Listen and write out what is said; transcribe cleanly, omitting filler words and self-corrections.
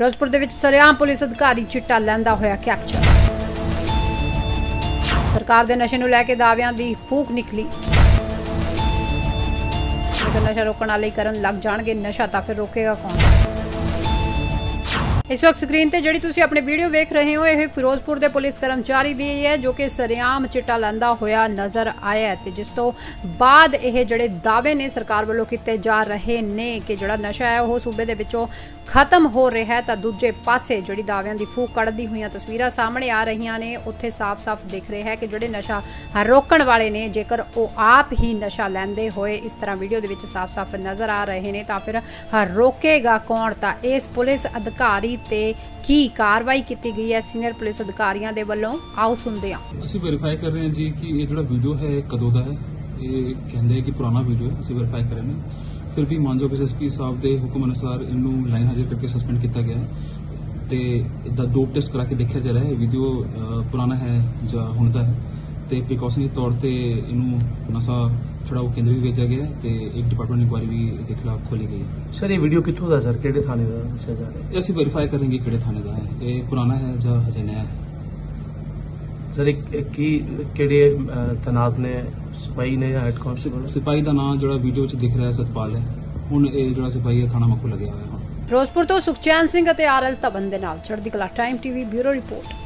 ਫਿਰੋਜ਼ਪੁਰ ਦੇ ਵਿੱਚ ਸਰਿਆਮ ਪੁਲਿਸ ਅਧਿਕਾਰੀ ਚਿੱਟਾ ਲੈਂਦਾ ਹੋਇਆ ਕੈਪਚਰ। ਸਰਕਾਰ ਦੇ ਨਸ਼ੇ ਨੂੰ ਲੈ ਕੇ ਦਾਅਵਿਆਂ ਦੀ ਫੂਕ ਨਿਕਲੀ। ਅਗਰ ਨਸ਼ਾ रोकने वाले करन लग जाएंगे नशा तो फिर रोकेगा कौन। इस वक्त स्क्रीन ते जिहड़ी तुसीं अपने वीडियो वेख रहे हो यह फिरोजपुर के पुलिस कर्मचारी दी है जो कि सरेआम चिट्टा लैंदा होया नज़र आया है। जिस तो बाद यह जिहड़े दावे ने सरकार वालों कीते जा रहे ने कि जिहड़ा नशा है वह सूबे दे विचों खत्म हो रहा है, तो दूजे पासे जिहड़ी दावियां दी फूक कढ़दी हुई तस्वीरां सामने आ रही ने उत्थे साफ साफ दिख रहा है कि जिहड़े नशा रोकण वाले ने जेकर वो आप ही नशा लैंदे होए इस तरह वीडियो दे विच साफ साफ नज़र आ रहे हैं तो फिर रोकेगा कौन। तो इस पुलिस अधिकारी ते की कार्रवाई की गई है सीनियर पुलिस अधिकारियों के वलों, आओ सुनते हैं। ਅਸੀਂ ਵੈਰੀਫਾਈ ਕਰ ਰਹੇ ਹਾਂ ਜੀ ਕਿ ਇਹ ਜਿਹੜਾ ਵੀਡੀਓ ਹੈ ਕਦੋਂ ਦਾ ਹੈ। ਇਹ ਕਹਿੰਦੇ ਕਿ ਪੁਰਾਣਾ ਵੀਡੀਓ ਹੈ, ਅਸੀਂ ਵੈਰੀਫਾਈ ਕਰ ਰਹੇ ਹਾਂ। ਫਿਰ ਵੀ ਮਾਨਯੋਗ ਐਸਐਸਪੀ ਸਾਹਿਬ ਦੇ ਹੁਕਮ ਅਨੁਸਾਰ ਇਹਨੂੰ ਲਾਈਨ ਹਾਜ਼ਰ ਕਰਕੇ ਸਸਪੈਂਡ ਕੀਤਾ ਗਿਆ ਹੈ ਤੇ ਇਹਦਾ ਡੋਪ ਟੈਸਟ ਕਰਾ ਕੇ ਦੇਖਿਆ ਜਾ ਰਿਹਾ ਹੈ ਵੀਡੀਓ ਪੁਰਾਣਾ ਹੈ ਜਾਂ ਹੁਣ ਦਾ ਹੈ ਤੇ ਪ੍ਰੀਕਾਸ਼ਨਰੀ ਤੌਰ ਤੇ ਇਹਨੂੰ ਨਸ਼ਾ ਛੁਡਾਊ ਕੇਂਦਰ ਵੀ ਭੇਜਿਆ ਗਿਆ ਤੇ ਇੱਕ ਡਿਪਾਰਟਮੈਂਟ ਇਨਕੁਆਇਰੀ ਵੀ ਇਹਦੇ ਖਿਲਾਫ ਖੋਲੀ ਗਈ ਹੈ। ਸਰ ਇਹ ਵੀਡੀਓ ਕਿੱਥੋਂ ਦਾ ਸਰ, ਕਿਹੜੇ ਥਾਣੇ ਦਾ ਦੱਸਿਆ ਜਾ ਰਿਹਾ ਹੈ? ਅਸੀਂ ਵੈਰੀਫਾਈ ਕਰਾਂਗੇ ਕਿਹੜੇ ਥਾਣੇ ਦਾ ਹੈ, ਇਹ ਪੁਰਾਣਾ ਹੈ ਜਾਂ ਹਜੇ ਨया ਹੈ। ਸਰ ਕੀ ਕਿਹੜੇ ਤੈਨਾਤ ਨੇ, ਸਿਪਾਹੀ ਨੇ ਜਾਂ ਹੈਡ ਕਾਂਸਟੇਬਲ? ਸਿਪਾਹੀ ਦਾ ਨਾਮ ਜਿਹੜਾ ਵੀਡੀਓ 'ਚ ਦਿਖ ਰਿਹਾ ਸਤਪਾਲ ਹੈ। ਹੁਣ ਇਹ ਜਿਹੜਾ ਸਿਪਾਹੀ ਹੈ ਥਾਣਾ ਮੱਖੂ ਲੱਗਿਆ ਹੋਇਆ ਹੈ। ਫਿਰੋਜ਼ਪੁਰ ਤੋਂ ਸੁਖਚੈਨ ਸਿੰਘ ਅਤੇ ਆਰਐਲ ਧਵਨ ਦੇ ਨਾਲ ਚੜ੍ਹਦੀ ਕਲਾ ਟਾਈਮ ਟੀਵੀ ਬਿਊਰੋ ਰਿਪੋਰਟ।